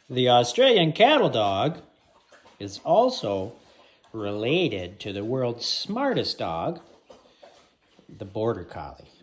The Australian cattle dog is also related to the world's smartest dog, the border collie.